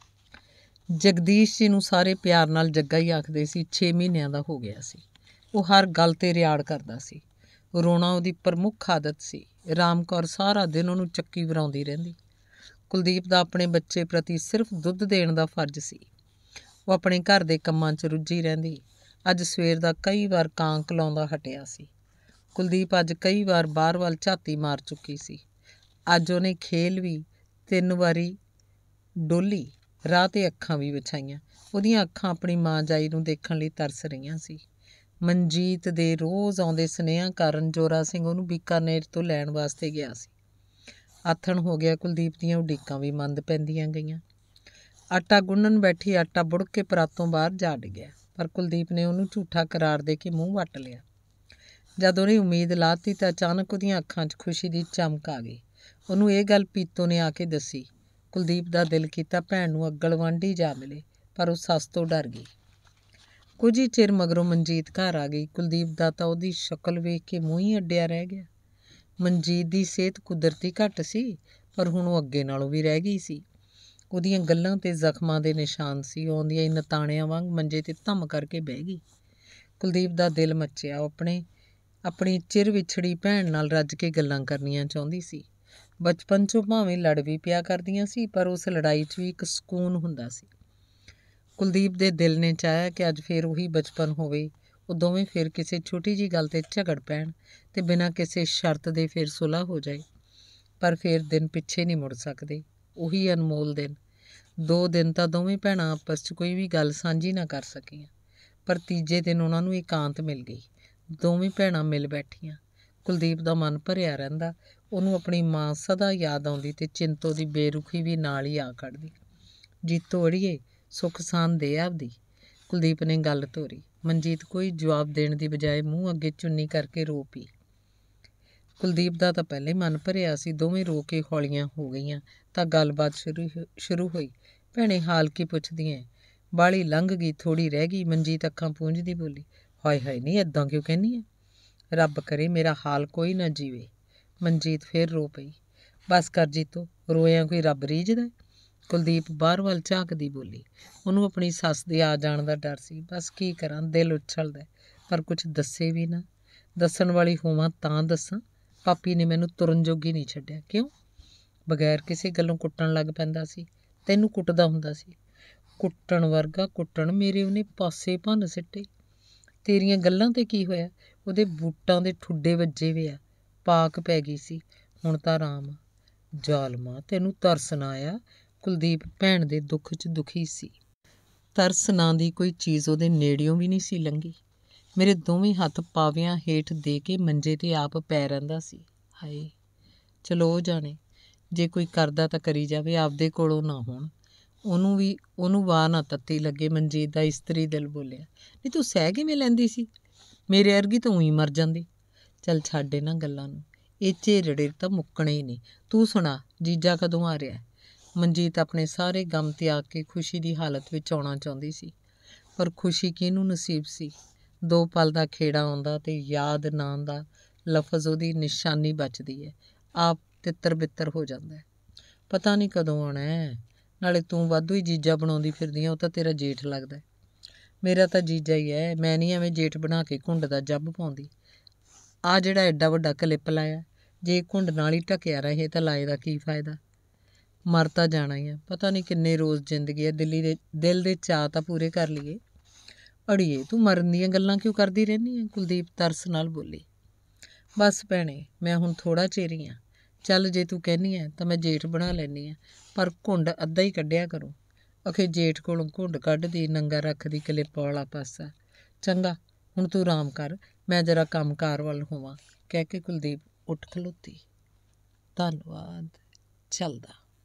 ਜਗਦੀਸ਼ ਜੀ ਨੂੰ ਸਾਰੇ ਪਿਆਰ ਨਾਲ ਜੱਗਾ ਹੀ ਆਖਦੇ ਸੀ। 6 ਮਹੀਨਿਆਂ ਦਾ ਹੋ ਗਿਆ ਸੀ। ਉਹ ਹਰ ਗੱਲ 'ਤੇ ਰਿਆੜ ਕਰਦਾ ਸੀ। ਰੋਣਾ ਉਹਦੀ ਪ੍ਰਮੁੱਖ ਆਦਤ ਸੀ। ਰਾਮ ਕੌਰ ਸਾਰਾ ਦਿਨ ਉਹਨੂੰ ਚੱਕੀ ਵਰਾਉਂਦੀ ਰਹਿੰਦੀ। ਕੁਲਦੀਪ ਦਾ ਆਪਣੇ ਬੱਚੇ ਪ੍ਰਤੀ ਸਿਰਫ ਦੁੱਧ ਦੇਣ ਦਾ ਫਰਜ਼ ਸੀ। ਉਹ ਆਪਣੇ ਘਰ ਦੇ ਕੰਮਾਂ 'ਚ ਰੁੱਝੀ ਰਹਿੰਦੀ। ਅੱਜ ਸਵੇਰ ਦਾ ਕਈ ਵਾਰ ਕਾਂ ਕਲਾਉਂਦਾ ਹਟਿਆ ਸੀ। ਕੁਲਦੀਪ ਅੱਜ ਕਈ ਵਾਰ ਬਾਹਰ ਵੱਲ ਝਾਤੀ ਮਾਰ ਚੁੱਕੀ ਸੀ। ਅੱਜ ਉਹਨੇ ਖੇਲ ਵੀ 3 ਵਾਰੀ ਡੋਲੀ, ਰਾਹ 'ਤੇ ਅੱਖਾਂ ਵੀ ਵਿਛਾਈਆਂ। ਉਹਦੀਆਂ ਅੱਖਾਂ ਆਪਣੀ ਮਾਂ ਜਾਈ ਨੂੰ ਦੇਖਣ ਲਈ ਤਰਸ ਰਹੀਆਂ ਸੀ। ਮਨਜੀਤ ਦੇ ਰੋਜ਼ ਆਉਂਦੇ ਸੁਨੇਹਿਆਂ ਕਾਰਨ ਜੋਰਾ ਸਿੰਘ ਉਹਨੂੰ ਬੀਕਾਨੇਰ ਤੋਂ ਲੈਣ ਵਾਸਤੇ ਗਿਆ ਸੀ। ਆਥਣ ਹੋ ਗਿਆ। ਕੁਲਦੀਪ ਦੀਆਂ ਉਡੀਕਾਂ ਵੀ ਮੰਦ ਪੈਂਦੀਆਂ ਗਈਆਂ। ਆਟਾ ਗੁੰਨਣ ਬੈਠੀ ਆਟਾ ਬੁੜਕ ਕੇ ਪਰਾਤੋਂ ਬਾਹਰ ਜਾ ਡਿੱਗਿਆ, ਪਰ ਕੁਲਦੀਪ ਨੇ ਉਹਨੂੰ ਝੂਠਾ ਕਰਾਰ ਦੇ ਕੇ ਮੂੰਹ ਵੱਟ ਲਿਆ। ਜਦ ਉਹਨੇ ਉਮੀਦ ਲਾਤੀ ਤਾਂ ਅਚਾਨਕ ਉਹਦੀਆਂ ਅੱਖਾਂ 'ਚ ਖੁਸ਼ੀ ਦੀ ਚਮਕ ਆ ਗਈ। ਉਹਨੂੰ ਇਹ ਗੱਲ ਪੀਤੋ ਨੇ ਆ ਕੇ ਦੱਸੀ। ਕੁਲਦੀਪ ਦਾ ਦਿਲ ਕੀਤਾ ਭੈਣ ਨੂੰ ਅੱਗਲ ਵਾਂਢੀ ਜਾ ਮਿਲੇ, ਪਰ ਉਹ ਸੱਸ ਤੋਂ ਡਰ ਗਈ। ਕੁਝ ਹੀ ਚਿਰ ਮਗਰੋਂ ਮਨਜੀਤ ਘਰ ਆ ਗਈ। ਕੁਲਦੀਪ ਦਾ ਤਾਂ ਉਹਦੀ ਸ਼ਕਲ ਵੇਖ ਕੇ ਮੂੰਹ ਹੀ ਅੱਡਿਆ ਰਹਿ ਗਿਆ। ਮਨਜੀਤ ਦੀ ਸਿਹਤ ਕੁਦਰਤੀ ਘੱਟ ਸੀ, ਪਰ ਹੁਣ ਉਹ ਅੱਗੇ ਨਾਲੋਂ ਵੀ ਰਹਿ ਗਈ ਸੀ। ਉਹਦੀਆਂ ਗੱਲਾਂ 'ਤੇ ਜ਼ਖਮਾਂ ਦੇ ਨਿਸ਼ਾਨ ਸੀ। ਆਉਂਦੀਆਂ ਹੀ ਨਤਾਣਿਆਂ ਵਾਂਗ ਮੰਜੇ 'ਤੇ ਧੰਮ ਕਰਕੇ ਬਹਿ ਗਈ। ਕੁਲਦੀਪ ਦਾ ਦਿਲ ਮੱਚਿਆ। ਉਹ ਆਪਣੀ ਚਿਰ ਵਿਛੜੀ ਭੈਣ ਨਾਲ ਰੱਜ ਕੇ ਗੱਲਾਂ ਕਰਨੀਆਂ ਚਾਹੁੰਦੀ ਸੀ। ਬਚਪਨ 'ਚੋਂ ਭਾਵੇਂ ਲੜ ਵੀ ਪਿਆ ਕਰਦੀਆਂ ਸੀ, ਪਰ ਉਸ ਲੜਾਈ 'ਚ ਵੀ ਇੱਕ ਸਕੂਨ ਹੁੰਦਾ ਸੀ। ਕੁਲਦੀਪ ਦੇ ਦਿਲ ਨੇ ਚਾਹਿਆ ਕਿ ਅੱਜ ਫੇਰ ਉਹੀ ਬਚਪਨ ਹੋਵੇ, ਉਹ ਦੋਵੇਂ ਫਿਰ ਕਿਸੇ ਛੋਟੀ ਜਿਹੀ ਗੱਲ 'ਤੇ ਝਗੜ ਪੈਣ ਅਤੇ ਬਿਨਾਂ ਕਿਸੇ ਸ਼ਰਤ ਦੇ ਫਿਰ ਸੁਲ੍ਹਾ ਹੋ ਜਾਏ। ਪਰ ਫਿਰ ਦਿਨ ਪਿੱਛੇ ਨਹੀਂ ਮੁੜ ਸਕਦੇ। ਉਹੀ ਅਨਮੋਲ ਦਿਨ। 2 ਦਿਨ ਤਾਂ ਦੋਵੇਂ ਭੈਣਾਂ ਆਪਸ 'ਚ ਕੋਈ ਵੀ ਗੱਲ ਸਾਂਝੀ ਨਾ ਕਰ ਸਕੀਆਂ, ਪਰ ਤੀਜੇ ਦਿਨ ਉਹਨਾਂ ਨੂੰ ਇਕਾਂਤ ਮਿਲ ਗਈ। ਦੋਵੇਂ ਭੈਣਾਂ ਮਿਲ ਬੈਠੀਆਂ। ਕੁਲਦੀਪ ਦਾ ਮਨ ਭਰਿਆ ਰਹਿੰਦਾ। ਉਹਨੂੰ ਆਪਣੀ ਮਾਂ ਸਦਾ ਯਾਦ ਆਉਂਦੀ ਅਤੇ ਚਿੰਤੋ ਦੀ ਬੇਰੁਖੀ ਵੀ ਨਾਲ ਹੀ ਆ ਖੜ੍ਹਦੀ। ਜੀਤੋ ਅੜੀਏ, ਸੁੱਖ ਸਾਂਦ ਦੇ ਆਪਦੀ। ਕੁਲਦੀਪ ਨੇ ਗੱਲ ਤੋਰੀ। ਮਨਜੀਤ ਕੋਈ ਜਵਾਬ ਦੇਣ ਦੀ ਬਜਾਏ ਮੂੰਹ ਅੱਗੇ ਚੁੰਨੀ ਕਰਕੇ ਰੋ ਪਈ। ਕੁਲਦੀਪ ਦਾ ਤਾਂ ਪਹਿਲਾਂ ਹੀ ਮਨ ਭਰਿਆ ਸੀ। ਦੋਵੇਂ ਰੋ ਕੇ ਹੌਲੀਆਂ ਹੋ ਗਈਆਂ ਤਾਂ ਗੱਲਬਾਤ ਸ਼ੁਰੂ ਹੋਈ। ਭੈਣੇ ਹਾਲ ਕੀ ਪੁੱਛਦੀਆਂ? ਬਾਹਲੀ ਲੰਘ ਗਈ, ਥੋੜ੍ਹੀ ਰਹਿ ਗਈ। ਮਨਜੀਤ ਅੱਖਾਂ ਪੂੰਝਦੀ ਬੋਲੀ। ਹਾਏ ਹਾਏ ਨਹੀਂ, ਇੱਦਾਂ ਕਿਉਂ ਕਹਿੰਦੀ ਹੈ? ਰੱਬ ਕਰੇ ਮੇਰਾ ਹਾਲ ਕੋਈ ਨਾ ਜੀਵੇ। ਮਨਜੀਤ ਫਿਰ ਰੋ ਪਈ। ਬਸ ਕਰ ਜੀਤੋ, ਰੋਇਆਂ ਕੋਈ ਰੱਬ ਰੀਝਦਾ? ਕੁਲਦੀਪ ਬਾਹਰ ਵੱਲ ਝਾਕਦੀ ਬੋਲੀ। ਉਹਨੂੰ ਆਪਣੀ ਸੱਸ ਦੇ ਆ ਜਾਣ ਦਾ ਡਰ ਸੀ। ਬਸ ਕੀ ਕਰਾਂ, ਦਿਲ ਉਛਲਦਾ, ਪਰ ਕੁਛ ਦੱਸੇ ਵੀ ਨਾ। ਦੱਸਣ ਵਾਲੀ ਹੋਵਾਂ ਤਾਂ ਦੱਸਾਂ। ਪਾਪੀ ਨੇ ਮੈਨੂੰ ਤੁਰਨ ਜੋਗੀ ਨਹੀਂ ਛੱਡਿਆ। ਕਿਉਂ? ਬਗੈਰ ਕਿਸੇ ਗੱਲੋਂ ਕੁੱਟਣ ਲੱਗ ਪੈਂਦਾ ਸੀ। ਤੈਨੂੰ ਕੁੱਟਦਾ ਹੁੰਦਾ ਸੀ? ਕੁੱਟਣ ਵਰਗਾ ਕੁੱਟਣ ਮੇਰੇ ਉਹਨੇ ਪਾਸੇ ਭੰਨ ਸਿੱਟੇ। ਤੇਰੀਆਂ ਗੱਲਾਂ 'ਤੇ ਕੀ ਹੋਇਆ? ਉਹਦੇ ਬੂਟਾਂ ਦੇ ਠੁੱਡੇ ਵੱਜੇ ਵੇ ਆ, ਪਾਕ ਪੈ ਗਈ ਸੀ। ਹੁਣ ਤਾਂ ਆਰਾਮ ਆ। ਜ਼ਾਲਮਾ, ਤੈਨੂੰ ਤਰਸ ਨਾ ਆਇਆ? ਕੁਲਦੀਪ ਭੈਣ ਦੇ ਦੁੱਖ 'ਚ ਦੁਖੀ ਸੀ। ਤਰਸ ਨਾਂ ਦੀ ਕੋਈ ਚੀਜ਼ ਉਹਦੇ ਨੇੜਿਓਂ ਵੀ ਨਹੀਂ ਸੀ ਲੰਘੀ। ਮੇਰੇ ਦੋਵੇਂ ਹੱਥ ਪਾਵਿਆਂ ਹੇਠ ਦੇ ਕੇ ਮੰਜੇ 'ਤੇ ਆਪ ਪੈ ਰਹਿੰਦਾ ਸੀ। ਹਾਏ, ਚਲੋ ਉਹ ਜਾਣੇ, ਜੇ ਕੋਈ ਕਰਦਾ ਤਾਂ ਕਰੀ ਜਾਵੇ, ਆਪਦੇ ਕੋਲੋਂ ਨਾ ਹੋਣ। ਉਹਨੂੰ ਵਾਹ ਨਾ ਤੱਤੀ ਲੱਗੇ। ਮਨਜੀਤ ਦਾ ਇਸਤਰੀ ਦਿਲ ਬੋਲਿਆ। ਨਹੀਂ ਤੂੰ ਸਹਿ ਕਿਵੇਂ ਲੈਂਦੀ ਸੀ? ਮੇਰੇ ਵਰਗੀ ਤਾਂ ਊਂ ਮਰ ਜਾਂਦੀ। ਚੱਲ ਛੱਡ ਇਹਨਾਂ ਗੱਲਾਂ ਨੂੰ, ਇਹ ਝੇੜੜੇ ਤਾਂ ਮੁੱਕਣੇ ਹੀ ਨਹੀਂ। ਤੂੰ ਸੁਣਾ, ਜੀਜਾ ਕਦੋਂ ਆ ਰਿਹਾ? ਮਨਜੀਤ ਆਪਣੇ ਸਾਰੇ ਗਮ ਤਿਆਗ ਕੇ ਖੁਸ਼ੀ ਦੀ ਹਾਲਤ ਵਿੱਚ ਆਉਣਾ ਚਾਹੁੰਦੀ ਸੀ, ਪਰ ਖੁਸ਼ੀ ਕਿਹਨੂੰ ਨਸੀਬ ਸੀ? 2 ਪਲ ਦਾ ਖੇੜਾ ਆਉਂਦਾ ਅਤੇ ਯਾਦ ਨਾਂ ਦਾ ਲਫ਼ਜ਼ ਉਹਦੀ ਨਿਸ਼ਾਨੀ ਬਚਦੀ ਹੈ, ਆਪ ਤਿੱਤਰ ਬਿੱਤਰ ਹੋ ਜਾਂਦਾ। ਪਤਾ ਨਹੀਂ ਕਦੋਂ ਆਉਣਾ ਹੈ। ਨਾਲੇ ਤੂੰ ਵਾਧੂ ਹੀ ਜੀਜਾ ਬਣਾਉਂਦੀ ਫਿਰਦੀ ਆ। ਉਹ ਤਾਂ ਤੇਰਾ ਜੇਠ ਲੱਗਦਾ। ਮੇਰਾ ਤਾਂ ਜੀਜਾ ਹੀ ਹੈ। ਮੈਂ ਨਹੀਂ ਐਵੇਂ ਜੇਠ ਬਣਾ ਕੇ ਘੁੰਡ ਦਾ ਜੱਬ ਪਾਉਂਦੀ। ਆਹ ਜਿਹੜਾ ਐਡਾ ਵੱਡਾ ਕਲਿੱਪ ਲਾਇਆ, ਜੇ ਘੁੰਡ ਨਾਲ ਹੀ ਢਕਿਆ ਰਹੇ ਤਾਂ ਲਾਏ ਦਾ ਕੀ ਫਾਇਦਾ? ਮਰ ਤਾਂ ਜਾਣਾ ਹੀ ਆ। ਪਤਾ ਨਹੀਂ ਕਿੰਨੇ ਰੋਜ਼ ਜ਼ਿੰਦਗੀ ਹੈ। ਦਿਲ ਦੇ ਚਾਅ ਤਾਂ ਪੂਰੇ ਕਰ ਲਈਏ। ਅੜੀਏ, ਤੂੰ ਮਰਨ ਦੀਆਂ ਗੱਲਾਂ ਕਿਉਂ ਕਰਦੀ ਰਹਿੰਦੀ ਹੈ? ਕੁਲਦੀਪ ਤਰਸ ਨਾਲ ਬੋਲੀ। ਬਸ ਭੈਣੇ, ਮੈਂ ਹੁਣ ਥੋੜ੍ਹਾ ਚਿਰ ਹੀ ਹਾਂ। ਚੱਲ ਜੇ ਤੂੰ ਕਹਿੰਦੀ ਹੈ ਤਾਂ ਮੈਂ ਜੇਠ ਬਣਾ ਲੈਂਦੀ ਹਾਂ, ਪਰ ਘੁੰਡ ਅੱਧਾ ਹੀ ਕੱਢਿਆ ਕਰੂੰ। ਅਖੇ ਜੇਠ ਕੋਲੋਂ ਘੁੰਡ ਕੱਢਦੀ, ਨੰਗਾ ਰੱਖਦੀ ਕਲਿੱਪ ਵਾਲਾ ਪਾਸਾ। ਚੰਗਾ, ਹੁਣ ਤੂੰ ਆਰਾਮ ਕਰ, ਮੈਂ ਜਰਾ ਕੰਮ ਕਾਰ ਵੱਲ ਹੋਵਾਂ, ਕਹਿ ਕੇ ਕੁਲਦੀਪ ਉੱਠ ਖਲੋਤੀ। ਧੰਨਵਾਦ। ਚੱਲਦਾ।